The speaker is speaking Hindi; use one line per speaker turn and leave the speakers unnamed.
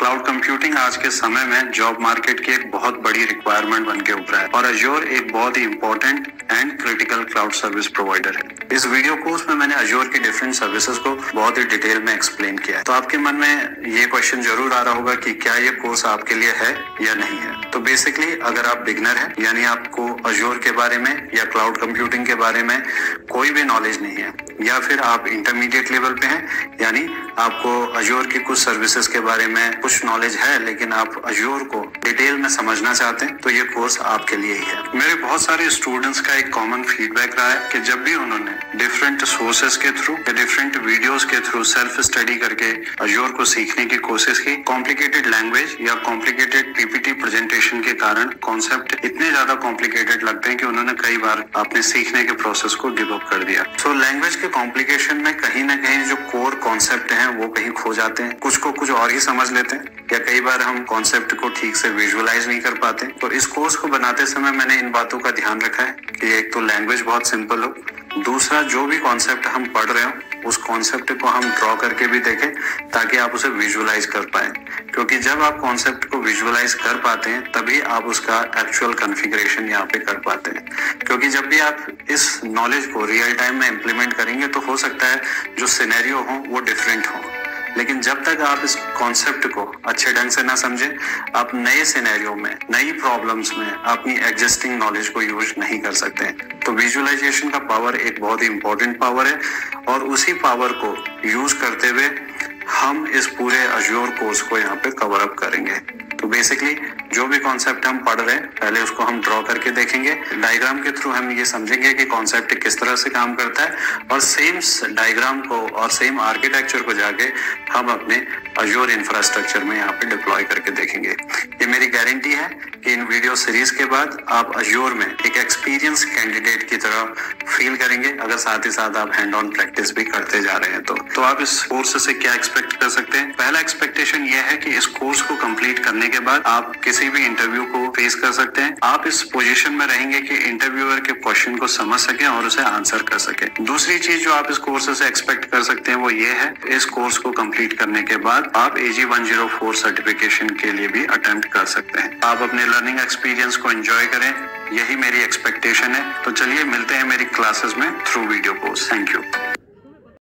क्लाउड कंप्यूटिंग आज के समय में जॉब मार्केट की एक बहुत बड़ी रिक्वायरमेंट बन के उभरा है और अज्योर एक बहुत ही important and critical cloud service provider है। इस वीडियो कोर्स में मैंने अज्योर की डिफरेंट सर्विसेज को बहुत ही डिटेल में एक्सप्लेन किया है। तो आपके मन में ये क्वेश्चन जरूर आ रहा होगा कि क्या ये कोर्स आपके लिए है या नहीं है। तो बेसिकली अगर आप बिगनर हैं, यानी आपको अज्योर के बारे में या क्लाउड कंप्यूटिंग के बारे में कोई भी नॉलेज नहीं है, या फिर आप इंटरमीडिएट लेवल पे हैं, यानी आपको अज्योर की कुछ सर्विसेज के बारे में कुछ नॉलेज है लेकिन आप अज्योर को डिटेल में समझना चाहते हैं, तो ये कोर्स आपके लिए ही है। मेरे बहुत सारे स्टूडेंट्स का एक कॉमन फीडबैक रहा है कि जब भी उन्होंने डिफरेंट सोर्सेज के थ्रू या डिफरेंट वीडियोस के थ्रू सेल्फ स्टडी करके अज्योर को सीखने की कोशिश की, कॉम्प्लिकेटेड लैंग्वेज या कॉम्प्लिकेटेड पीपीटी प्रेजेंटेशन के कारण कॉन्सेप्ट इतने ज्यादा कॉम्प्लिकेटेड लगते हैं कि उन्होंने कई बार अपने सीखने के प्रोसेस को गिव अप कर दिया। सो लैंग्वेज के कॉम्प्लिकेशन में कहीं ना कहीं जो कोर कॉन्सेप्ट हैं वो कहीं खो जाते हैं, कुछ को कुछ और ही समझ लेते हैं, या कई बार हम कॉन्सेप्ट को ठीक से विजुअलाइज नहीं कर पाते। तो इस कोर्स को बनाते समय मैंने इन बातों का ध्यान रखा है कि एक तो लैंग्वेज बहुत सिंपल हो, दूसरा जो भी कॉन्सेप्ट हम पढ़ रहे हो उस कॉन्सेप्ट को हम ड्रॉ करके भी देखें ताकि आप उसे विजुअलाइज कर पाए, क्योंकि जब आप कॉन्सेप्ट को विजुअलाइज कर पाते हैं तभी आप उसका एक्चुअल कॉन्फ़िगरेशन यहाँ पे कर पाते हैं। क्योंकि जब भी आप इस नॉलेज को रियल टाइम में इम्प्लीमेंट करेंगे तो हो सकता है जो सिनेरियो हो वो डिफरेंट हो, लेकिन जब तक आप इस कॉन्सेप्ट को अच्छे ढंग से ना समझें, आप नए सिनेरियो में, नई प्रॉब्लम्स में अपनी एग्जिस्टिंग नॉलेज को यूज नहीं कर सकते हैं। तो विजुअलाइजेशन का पावर एक बहुत ही इंपॉर्टेंट पावर है और उसी पावर को यूज करते हुए हम इस पूरे अज्योर कोर्स को यहाँ पे कवर अप करेंगे। तो बेसिकली जो भी कॉन्सेप्ट हम पढ़ रहे हैं पहले उसको हम ड्रॉ करके देखेंगे, डायग्राम के थ्रू हम ये समझेंगे कि कॉन्सेप्ट किस तरह से काम करता है, और सेम डायग्राम को और सेम आर्किटेक्चर को जाके हम अपने अज्योर इंफ्रास्ट्रक्चर में यहाँ पे डिप्लॉय करके देखेंगे। ये मेरी गारंटी है कि इन वीडियो सीरीज के बाद आप अज्योर में एक एक्सपीरियंस कैंडिडेट की तरह फील करेंगे, अगर साथ ही साथ आप हैंड ऑन प्रैक्टिस भी करते जा रहे हैं। तो आप इस कोर्स से क्या एक्सपेक्ट कर सकते हैं? पहला एक्सपेक्टेशन ये है कि इस कोर्स को कंप्लीट करने के बाद आप किसी भी इंटरव्यू को फेस कर सकते हैं। आप इस पोजीशन में रहेंगे कि इंटरव्यूअर के क्वेश्चन को समझ सकें और उसे आंसर कर सकें। दूसरी चीज जो आप इस कोर्स से एक्सपेक्ट कर सकते हैं वो ये है, इस कोर्स को कंप्लीट करने के बाद आप AG 104 सर्टिफिकेशन के लिए भी अटेम्प्ट कर सकते हैं। आप अपने लर्निंग एक्सपीरियंस को एंजॉय करें, यही मेरी एक्सपेक्टेशन है। तो चलिए मिलते हैं मेरी क्लासेस में through video course. Thank you.